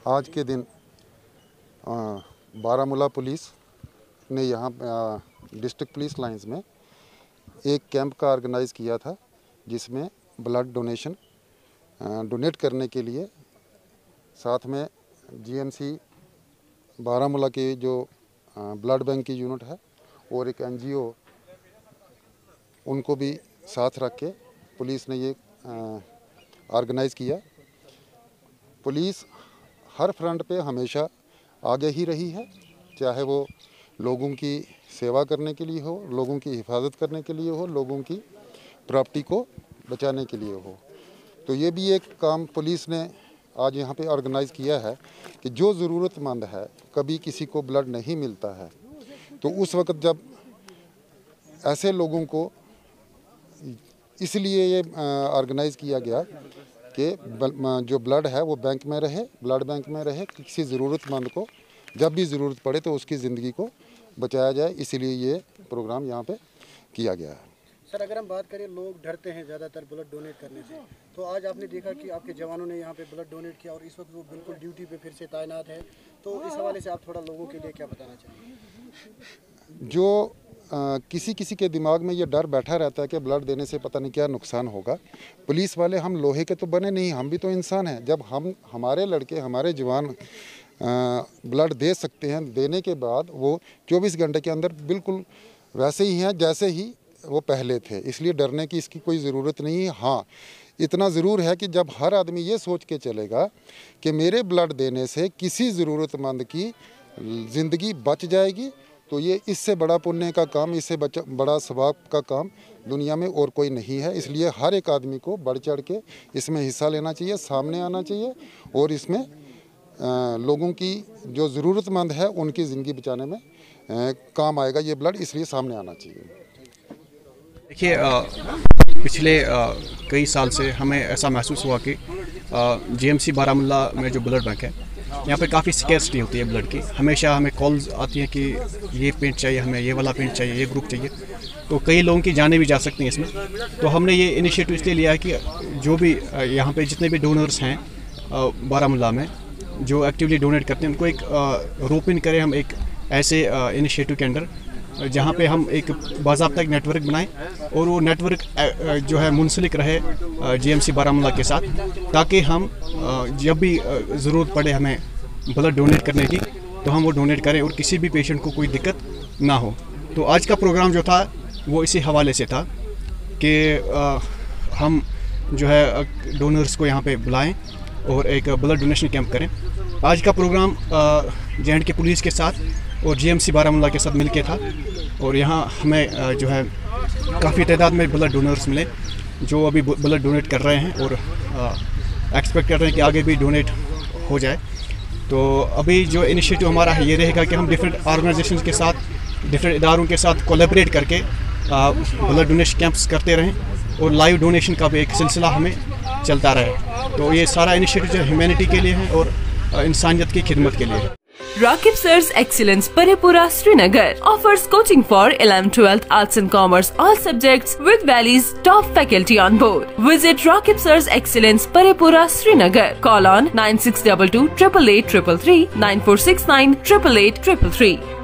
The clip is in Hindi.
आज के दिन बारामूला पुलिस ने यहाँ डिस्ट्रिक्ट पुलिस लाइंस में एक कैंप का ऑर्गेनाइज़ किया था, जिसमें ब्लड डोनेशन डोनेट करने के लिए साथ में जीएमसी बारामूला के जो ब्लड बैंक की यूनिट है और एक एनजीओ, उनको भी साथ रख के पुलिस ने ये ऑर्गेनाइज़ किया। पुलिस हर फ्रंट पे हमेशा आगे ही रही है, चाहे वो लोगों की सेवा करने के लिए हो, लोगों की हिफाजत करने के लिए हो, लोगों की प्रॉपर्टी को बचाने के लिए हो। तो ये भी एक काम पुलिस ने आज यहाँ पे ऑर्गेनाइज़ किया है कि जो ज़रूरतमंद है, कभी किसी को ब्लड नहीं मिलता है, तो उस वक़्त जब ऐसे लोगों को इसलिए ये ऑर्गेनाइज़ किया गया कि जो ब्लड है वो बैंक में रहे, ब्लड बैंक में रहे, किसी ज़रूरतमंद को जब भी ज़रूरत पड़े तो उसकी ज़िंदगी को बचाया जाए, इसीलिए ये प्रोग्राम यहाँ पे किया गया है। सर, अगर हम बात करें, लोग डरते हैं ज़्यादातर ब्लड डोनेट करने से, तो आज आपने देखा कि आपके जवानों ने यहाँ पे ब्लड डोनेट किया और इस वक्त वो बिल्कुल ड्यूटी पे फिर से तैनात है, तो इस हवाले से आप थोड़ा लोगों के लिए क्या बताना चाहेंगे? जो किसी किसी के दिमाग में ये डर बैठा रहता है कि ब्लड देने से पता नहीं क्या नुकसान होगा। पुलिस वाले हम लोहे के तो बने नहीं, हम भी तो इंसान हैं। जब हमारे लड़के, हमारे जवान ब्लड दे सकते हैं, देने के बाद वो 24 घंटे के अंदर बिल्कुल वैसे ही हैं जैसे ही वो पहले थे, इसलिए डरने की इसकी कोई ज़रूरत नहीं है। हाँ, इतना ज़रूर है कि जब हर आदमी ये सोच के चलेगा कि मेरे ब्लड देने से किसी ज़रूरतमंद की ज़िंदगी बच जाएगी, तो ये इससे बड़ा पुण्य का काम, इससे बड़ा सवाब का काम दुनिया में और कोई नहीं है। इसलिए हर एक आदमी को बढ़ चढ़ के इसमें हिस्सा लेना चाहिए, सामने आना चाहिए और इसमें लोगों की जो ज़रूरतमंद है उनकी ज़िंदगी बचाने में काम आएगा ये ब्लड, इसलिए सामने आना चाहिए। देखिए, पिछले कई साल से हमें ऐसा महसूस हुआ कि जीएमसी बारामूला में जो ब्लड बैंक है, यहाँ पे काफ़ी स्कैर्सिटी होती है ब्लड की। हमेशा हमें कॉल्स आती हैं कि ये पेंट चाहिए, हमें ये वाला पेंट चाहिए, ये ग्रुप चाहिए, तो कई लोगों की जानें भी जा सकती हैं इसमें। तो हमने ये इनिशिएटिव इसलिए लिया है कि जो भी यहाँ पे जितने भी डोनर्स हैं बारामूला में जो एक्टिवली डोनेट करते हैं, उनको एक रोप इन करें हम एक ऐसे इनिशिएटिव के अंडर, जहाँ पे हम एक बाज़ाब्ता एक नेटवर्क बनाएं और वो नेटवर्क जो है मुंसलिक रहे जीएमसी बारामूला के साथ, ताकि हम जब भी ज़रूरत पड़े हमें ब्लड डोनेट करने की, तो हम वो डोनेट करें और किसी भी पेशेंट को कोई दिक्कत ना हो। तो आज का प्रोग्राम जो था वो इसी हवाले से था कि हम जो है डोनर्स को यहाँ पे बुलाएं और एक ब्लड डोनेशन कैंप करें। आज का प्रोग्राम जे&के पुलिस के साथ और जीएमसी बारामूला के साथ मिलके था और यहाँ हमें जो है काफ़ी तादाद में ब्लड डोनर्स मिले जो अभी ब्लड डोनेट कर रहे हैं और एक्सपेक्ट कर रहे हैं कि आगे भी डोनेट हो जाए। तो अभी जो इनिशिएटिव हमारा है ये रहेगा कि हम डिफरेंट ऑर्गेनाइजेशंस के साथ, डिफरेंट इदारों के साथ कोलैबोरेट करके ब्लड डोनेशन कैंप्स करते रहें और लाइव डोनेशन का भी एक सिलसिला हमें चलता रहे। तो ये सारा इनिशिएटिव जो ह्यूमैनिटी के लिए है और इंसानियत की खिदमत के लिए। Rakib Sir's Excellence Parepura Srinagar offers coaching for 11th, 12th Arts and Commerce all subjects with Valley's top faculty on board. Visit Rakib Sir's Excellence Parepura Srinagar. Call on 9622 888 333 9469 888 333.